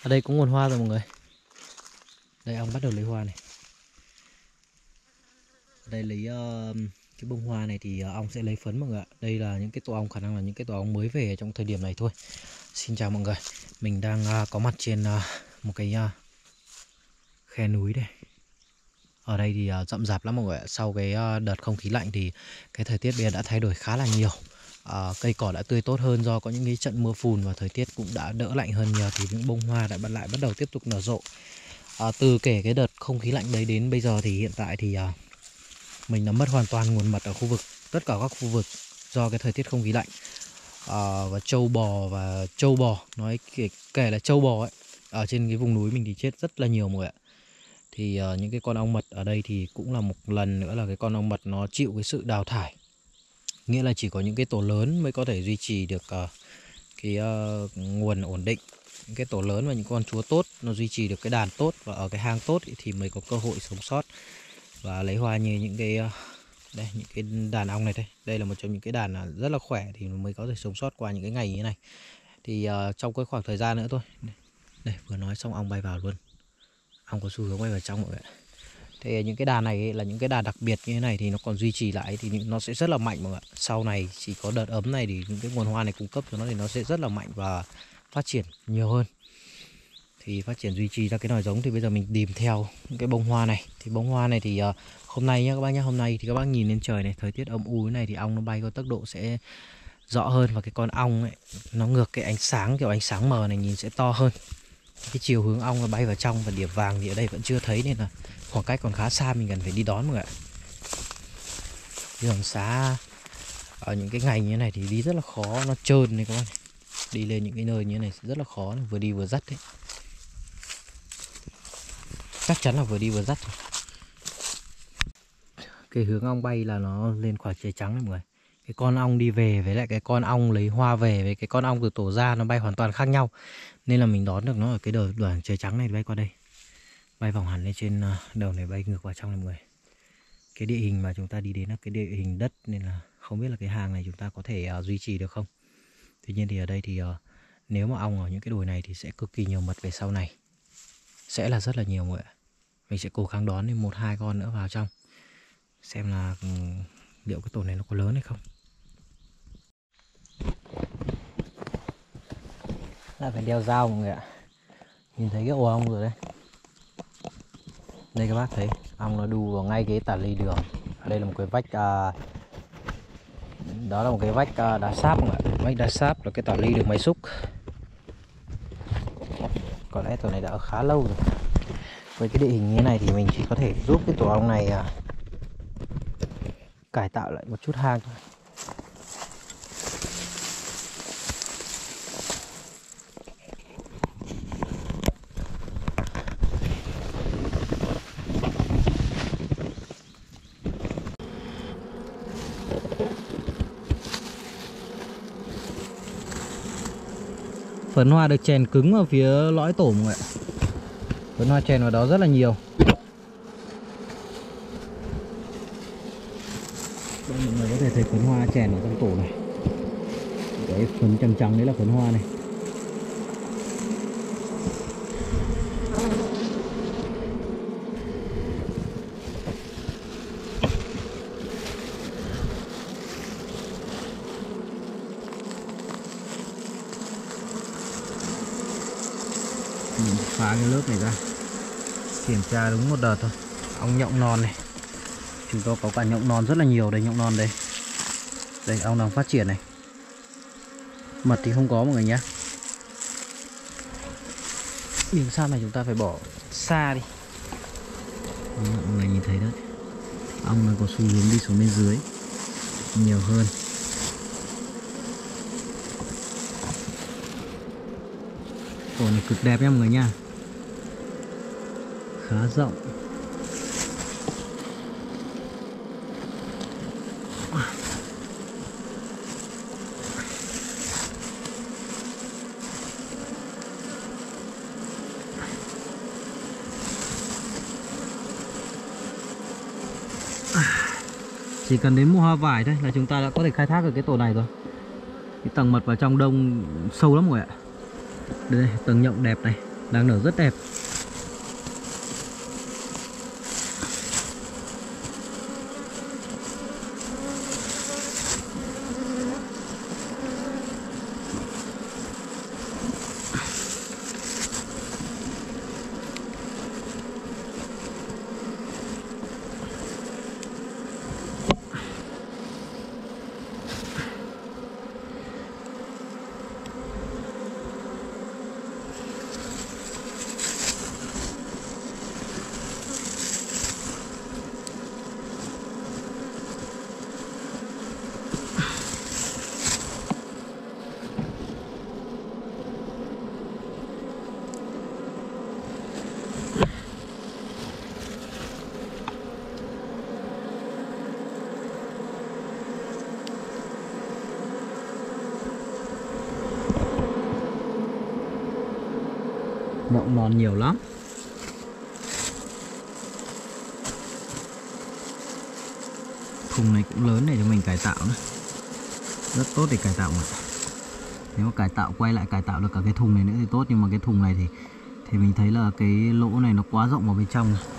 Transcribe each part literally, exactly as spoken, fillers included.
Ở đây có nguồn hoa rồi mọi người. Đây ong bắt đầu lấy hoa này. Ở đây lấy uh, cái bông hoa này thì uh, ong sẽ lấy phấn mọi người ạ. Đây là những cái tổ ong, khả năng là những cái tổ ong mới về trong thời điểm này thôi. Xin chào mọi người. Mình đang uh, có mặt trên uh, một cái uh, khe núi đây. Ở đây thì uh, rậm rạp lắm mọi người ạ. Sau cái uh, đợt không khí lạnh thì cái thời tiết bây giờ đã thay đổi khá là nhiều. Uh, cây cỏ đã tươi tốt hơn do có những cái trận mưa phùn và thời tiết cũng đã đỡ lạnh hơn nhiều, thì những bông hoa đã bắt lại bắt đầu tiếp tục nở rộ. Uh, từ kể cái đợt không khí lạnh đấy đến bây giờ thì hiện tại thì uh, mình đã mất hoàn toàn nguồn mật ở khu vực, tất cả các khu vực do cái thời tiết không khí lạnh. À, và trâu bò và trâu bò nói kể, kể là trâu bò ấy, ở trên cái vùng núi mình thì chết rất là nhiều mọi người ạ. Thì uh, những cái con ong mật ở đây thì cũng là một lần nữa là cái con ong mật nó chịu cái sự đào thải, nghĩa là chỉ có những cái tổ lớn mới có thể duy trì được uh, cái uh, nguồn ổn định. Những cái tổ lớn và những con chúa tốt nó duy trì được cái đàn tốt và ở cái hang tốt thì mới có cơ hội sống sót và lấy hoa. Như những cái đây, những cái đàn ong này đây, đây là một trong những cái đàn rất là khỏe thì mới có thể sống sót qua những cái ngày như thế này. Thì uh, trong cái khoảng thời gian nữa thôi, đây, đây vừa nói xong ong bay vào luôn, ong có xu hướng bay vào trong mọi người. Thì những cái đàn này ấy, là những cái đàn đặc biệt như thế này thì nó còn duy trì lại thì nó sẽ rất là mạnh mọi người. Sau này chỉ có đợt ấm này thì những cái nguồn hoa này cung cấp cho nó thì nó sẽ rất là mạnh và phát triển nhiều hơn. Thì phát triển duy trì ra cái nòi giống thì bây giờ mình tìm theo những cái bông hoa này. Thì bông hoa này thì uh, hôm nay nhá các bác nhá, hôm nay thì các bác nhìn lên trời này, thời tiết âm u thế này thì ong nó bay có tốc độ sẽ rõ hơn, và cái con ong ấy nó ngược cái ánh sáng, kiểu ánh sáng mờ này nhìn sẽ to hơn. Cái chiều hướng ong nó bay vào trong, và điểm vàng thì ở đây vẫn chưa thấy nên là khoảng cách còn khá xa, mình cần phải đi đón mọi người ạ. Đường xá ở những cái ngày như thế này thì đi rất là khó, nó trơn này các bác này. Đi lên những cái nơi như thế này rất là khó, vừa đi vừa dắt đấy. Chắc chắn là vừa đi vừa dắt rồi. Cái hướng ong bay là nó lên quả trời trắng này mọi người. Cái con ong đi về với lại cái con ong lấy hoa về với cái con ong từ tổ ra nó bay hoàn toàn khác nhau. Nên là mình đón được nó ở cái đầu đoàn trời trắng này, bay qua đây, bay vòng hẳn lên trên đầu này, bay ngược vào trong này mọi người. Cái địa hình mà chúng ta đi đến là cái địa hình đất nên là không biết là cái hàng này chúng ta có thể uh, duy trì được không. Tuy nhiên thì ở đây thì uh, nếu mà ong ở những cái đồi này thì sẽ cực kỳ nhiều mật về sau này, sẽ là rất là nhiều mọi người. Mình sẽ cố gắng đón thêm một hai con nữa vào trong, xem là um, liệu cái tổ này nó có lớn hay không. Lại phải đeo dao mọi người ạ. Nhìn thấy cái ổ ong rồi đấy. Đây các bác thấy ong nó đu vào ngay cái tả ly đường. Ở đây là một cái vách uh, đó là một cái vách uh, đá sáp mọi người ạ. Vách đá sáp là cái tả ly đường máy xúc. Có lẽ tổ này đã ở khá lâu rồi. Với cái địa hình như thế này thì mình chỉ có thể giúp cái tổ ong này uh, cải tạo lại một chút hang thôi. Phấn hoa được chèn cứng vào phía lõi tổ mọi người ạ. Phấn hoa chèn vào đó rất là nhiều. Đây, mọi người có thể thấy phấn hoa chèn ở trong tổ này. Cái phấn trắng trắng đấy là phấn hoa này. Mình phá cái lớp này ra, kiểm tra đúng một đợt thôi. Ong nhộng non này, chúng tôi có cả nhộng non rất là nhiều đây, nhộng non đây. Đây ong đang phát triển này. Mật thì không có mọi người nhé. Miếng sáp này chúng ta phải bỏ xa đi. Mọi người nhìn thấy đấy, ong nó có xu hướng đi xuống bên dưới nhiều hơn. Tổ này cực đẹp nha mọi người nha, khá rộng. Chỉ cần đến mùa hoa vải thôi là chúng ta đã có thể khai thác được cái tổ này rồi. Cái tầng mật vào trong đông sâu lắm rồi ạ. Đây, tầng nhộng đẹp này. đang nở rất đẹp. Nọng non nhiều lắm. Thùng này cũng lớn để cho mình cải tạo nữa. Rất tốt để cải tạo mà. Nếu mà cải tạo, quay lại cải tạo được cả cái thùng này nữa thì tốt. Nhưng mà cái thùng này thì thì mình thấy là cái lỗ này nó quá rộng vào bên trong này.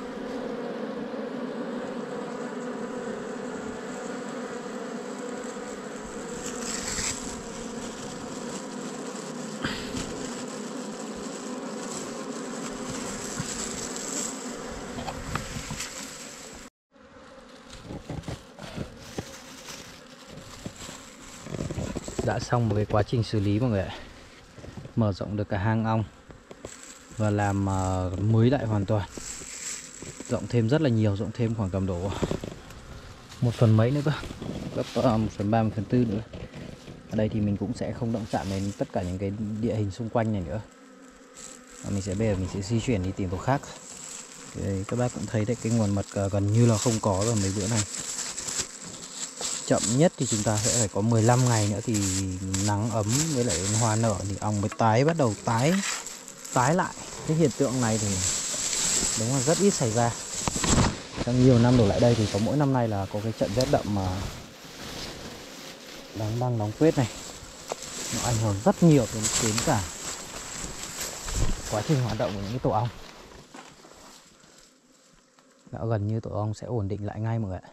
Đã xong một cái quá trình xử lý mọi người ạ. Mở rộng được cả hang ong và làm uh, mới lại hoàn toàn. Rộng thêm rất là nhiều, rộng thêm khoảng tầm độ một phần mấy nữa cơ, gấp uh, một phần ba, một phần tư nữa. Ở đây thì mình cũng sẽ không động chạm đến tất cả những cái địa hình xung quanh này nữa. Và mình sẽ bây giờ mình sẽ di chuyển đi tìm tổ khác. Thì các bác cũng thấy đấy, cái nguồn mật uh, gần như là không có rồi mấy bữa này. Chậm nhất thì chúng ta sẽ phải có mười lăm ngày nữa thì nắng ấm với lại hoa nở thì ong mới tái bắt đầu tái tái lại. Cái hiện tượng này thì đúng là rất ít xảy ra. Trong nhiều năm đổ lại đây thì có mỗi năm nay là có cái trận rét đậm mà đóng băng đóng tuyết này, nó ảnh hưởng rất nhiều đến, đến cả quá trình hoạt động của những cái tổ ong. Đã gần như tổ ong sẽ ổn định lại ngay mọi người ạ.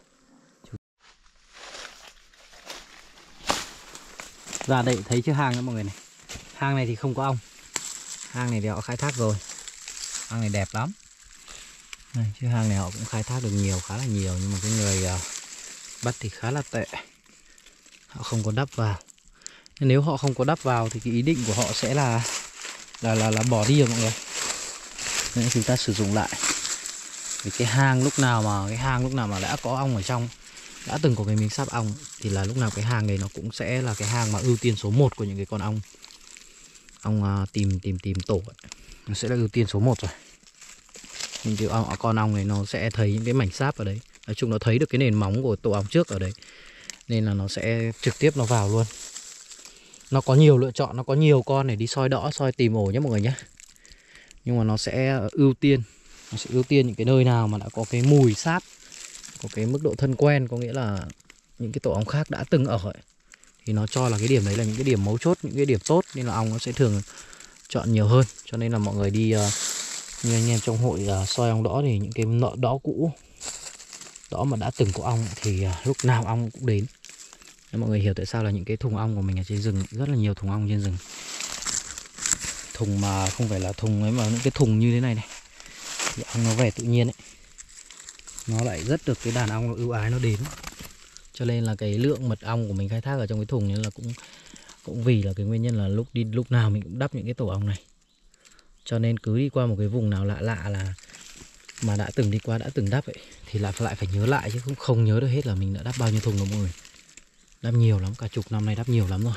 Ra đây thấy chiếc hang đó mọi người này. Hang này thì không có ong. Hang này thì họ khai thác rồi. Hang này đẹp lắm. Này, chiếc hang này họ cũng khai thác được nhiều, khá là nhiều. Nhưng mà cái người uh, bắt thì khá là tệ. Họ không có đắp vào. Nếu họ không có đắp vào thì cái ý định của họ sẽ là là là, là bỏ đi rồi mọi người. Nên chúng ta sử dụng lại. Vì cái hang lúc nào mà cái hang lúc nào mà đã có ong ở trong, đã từng có cái miếng sáp ong thì là lúc nào cái hang này nó cũng sẽ là cái hang mà ưu tiên số một của những cái con ong ong uh, tìm tìm tìm tổ ấy. Nó sẽ là ưu tiên số một rồi. Những cái ong, con ong này nó sẽ thấy những cái mảnh sáp ở đấy. Nói chung nó thấy được cái nền móng của tổ ong trước ở đấy, nên là nó sẽ trực tiếp nó vào luôn. Nó có nhiều lựa chọn, nó có nhiều con để đi soi đỏ, soi tìm ổ nhé mọi người nhé. Nhưng mà nó sẽ ưu tiên nó sẽ ưu tiên những cái nơi nào mà đã có cái mùi sáp, có cái mức độ thân quen, có nghĩa là những cái tổ ong khác đã từng ở ấy, thì nó cho là cái điểm đấy là những cái điểm mấu chốt, những cái điểm tốt, nên là ong nó sẽ thường chọn nhiều hơn. Cho nên là mọi người đi uh, như anh em trong hội uh, soi ong đỏ thì những cái nọ đỏ cũ, đỏ mà đã từng có ong thì uh, lúc nào ong cũng đến. Nên mọi người hiểu tại sao là những cái thùng ong của mình ở trên rừng, rất là nhiều thùng ong trên rừng. Thùng mà không phải là thùng ấy mà những cái thùng như thế này này thì ong nó về tự nhiên ấy, nó lại rất được cái đàn ong nó ưu ái nó đến. Cho nên là cái lượng mật ong của mình khai thác ở trong cái thùng này là cũng cũng vì là cái nguyên nhân là lúc đi lúc nào mình cũng đắp những cái tổ ong này. Cho nên cứ đi qua một cái vùng nào lạ lạ là mà đã từng đi qua, đã từng đắp ấy, thì lại lại phải nhớ lại chứ cũng không nhớ được hết là mình đã đắp bao nhiêu thùng đâu mọi người. Đắp nhiều lắm, cả chục năm nay đắp nhiều lắm rồi.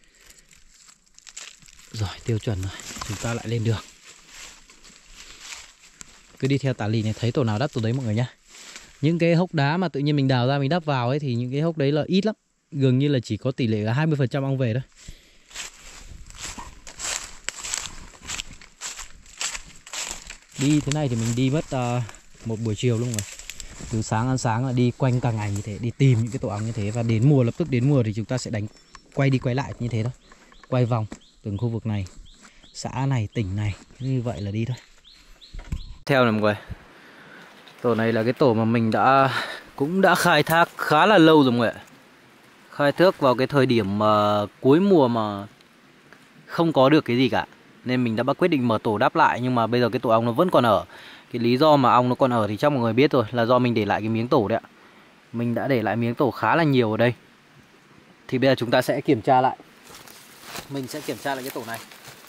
Rồi, tiêu chuẩn rồi, chúng ta lại lên đường. Cứ đi theo tà lì này, thấy tổ nào đắp tổ đấy mọi người nhá. Những cái hốc đá mà tự nhiên mình đào ra mình đắp vào ấy thì những cái hốc đấy là ít lắm. Gần như là chỉ có tỷ lệ là hai mươi phần trăm ong về thôi. Đi thế này thì mình đi mất uh, một buổi chiều luôn rồi. Từ sáng ăn sáng là đi quanh cả ngày như thế, đi tìm những cái tổ ong như thế. Và đến mùa, lập tức đến mùa thì chúng ta sẽ đánh quay đi quay lại như thế thôi. Quay vòng từng khu vực này xã này, tỉnh này. Như vậy là đi thôi. Theo này mọi người, tổ này là cái tổ mà mình đã cũng đã khai thác khá là lâu rồi mọi người ạ. Khai thác vào cái thời điểm mà cuối mùa mà không có được cái gì cả, nên mình đã bắt quyết định mở tổ đáp lại. Nhưng mà bây giờ cái tổ ong nó vẫn còn ở. Cái lý do mà ong nó còn ở thì chắc mọi người biết rồi, là do mình để lại cái miếng tổ đấy ạ. Mình đã để lại miếng tổ khá là nhiều ở đây. Thì bây giờ chúng ta sẽ kiểm tra lại. Mình sẽ kiểm tra lại cái tổ này.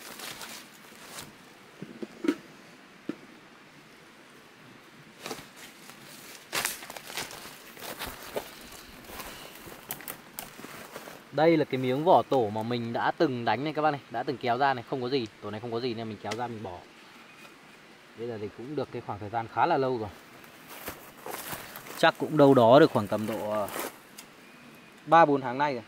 Đây là cái miếng vỏ tổ mà mình đã từng đánh này các bác này, đã từng kéo ra này, không có gì, tổ này không có gì nên mình kéo ra mình bỏ. Bây giờ thì cũng được cái khoảng thời gian khá là lâu rồi. Chắc cũng đâu đó được khoảng tầm độ ba bốn tháng nay rồi.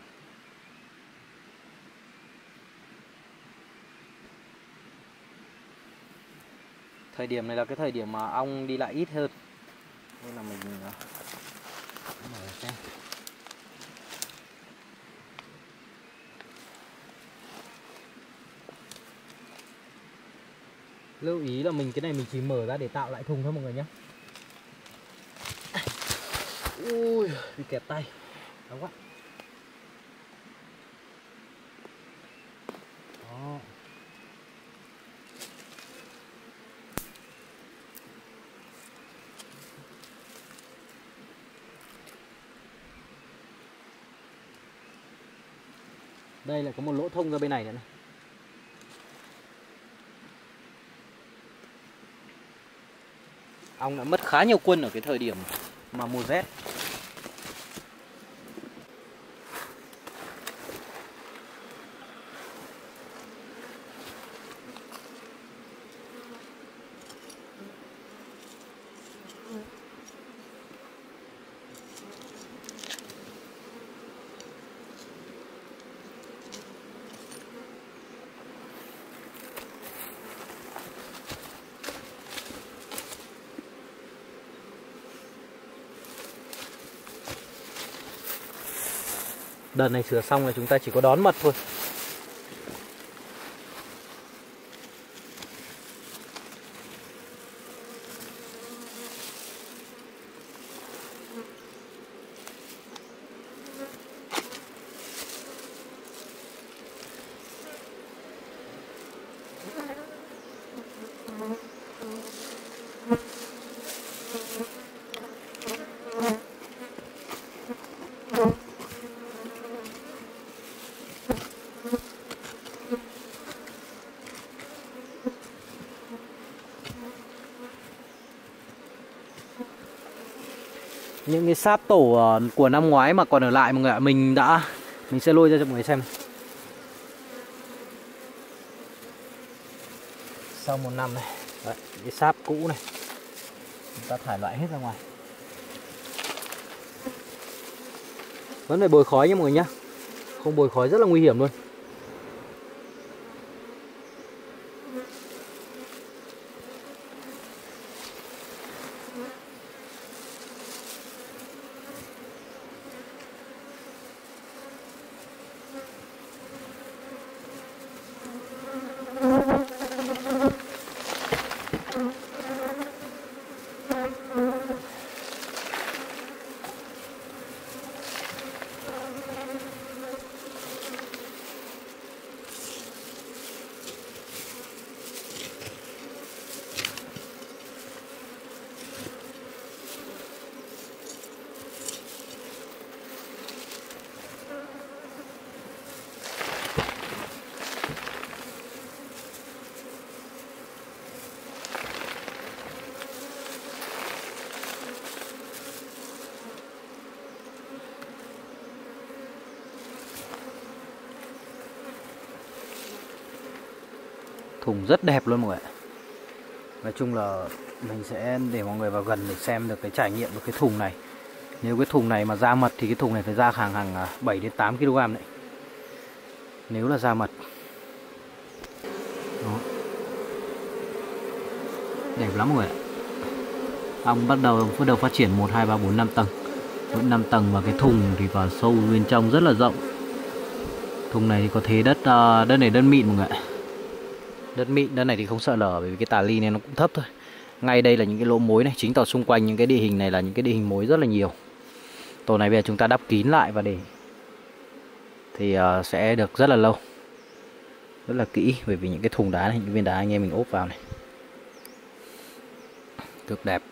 Thời điểm này là cái thời điểm mà ong đi lại ít hơn, nên là mình mở xem. Lưu ý là mình cái này mình chỉ mở ra để tạo lại thùng thôi mọi người nhé. Ui, bị kẹp tay, đau quá. Đó. Đây lại có một lỗ thông ra bên này nữa này. Ong đã mất khá nhiều quân ở cái thời điểm mà mùa rét. Đợt này sửa xong là chúng ta chỉ có đón mật thôi. Những cái sáp tổ của năm ngoái mà còn ở lại mọi người ạ, mình đã mình sẽ lôi ra cho mọi người xem. Sau một năm này, đấy, cái sáp cũ này chúng ta thải loại hết ra ngoài. Vẫn phải bồi khói nhé mọi người nhé, không bồi khói rất là nguy hiểm luôn. Thùng rất đẹp luôn mọi người ạ. Nói chung là mình sẽ để mọi người vào gần để xem được cái trải nghiệm của cái thùng này. Nếu cái thùng này mà ra mật thì cái thùng này phải ra hàng hàng bảy đến tám ki lô gam đấy. Nếu là ra mật. Đó. Đẹp lắm mọi người ạ. Ong bắt đầu bắt đầu phát triển một, hai, ba, bốn, năm tầng. Mỗi năm tầng và cái thùng thì vào sâu bên trong rất là rộng. Thùng này thì có thế đất đất này đất mịn mọi người ạ. Đất mịn, đất này thì không sợ lở bởi vì cái tà ly này nó cũng thấp thôi. Ngay đây là những cái lỗ mối này, chính tỏ xung quanh những cái địa hình này là những cái địa hình mối rất là nhiều. Tổ này bây giờ chúng ta đắp kín lại và để thì uh, sẽ được rất là lâu, rất là kỹ, bởi vì những cái thùng đá này, những viên đá anh em mình ốp vào này cực đẹp.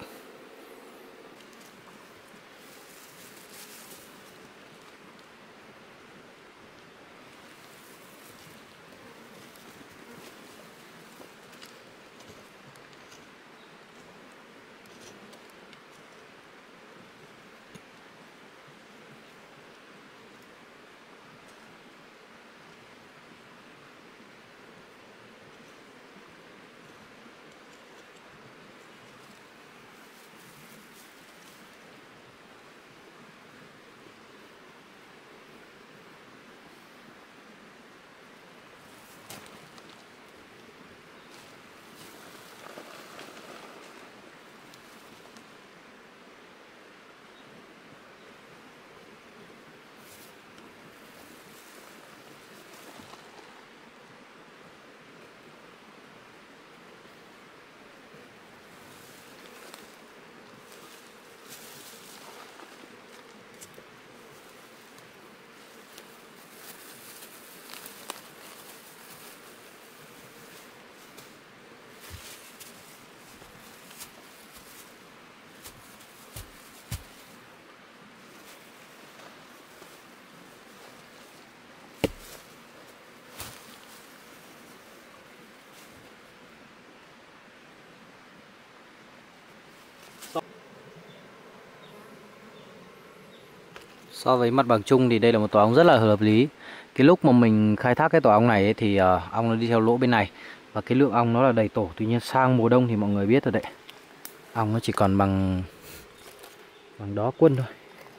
So với mặt bằng chung thì đây là một tổ ong rất là hợp lý. Cái lúc mà mình khai thác cái tổ ong này ấy, thì uh, ong nó đi theo lỗ bên này và cái lượng ong nó là đầy tổ. Tuy nhiên sang mùa đông thì mọi người biết rồi đấy, ong nó chỉ còn bằng bằng đó quân thôi.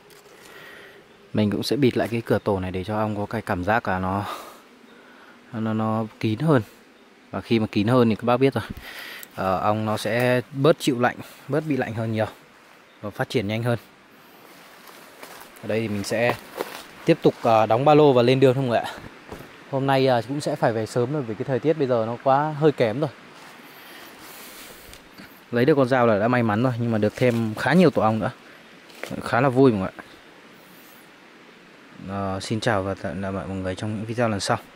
Mình cũng sẽ bịt lại cái cửa tổ này để cho ong có cái cảm giác là nó nó nó kín hơn. Và khi mà kín hơn thì các bác biết rồi, uh, ong nó sẽ bớt chịu lạnh, bớt bị lạnh hơn nhiều và phát triển nhanh hơn. Ở đây thì mình sẽ tiếp tục uh, đóng ba lô và lên đường không ạ. Hôm nay uh, cũng sẽ phải về sớm rồi vì cái thời tiết bây giờ nó quá hơi kém rồi. Lấy được con dao là đã may mắn rồi, nhưng mà được thêm khá nhiều tổ ong nữa, khá là vui mọi người ạ. Uh, xin chào và hẹn gặp lại mọi người trong những video lần sau.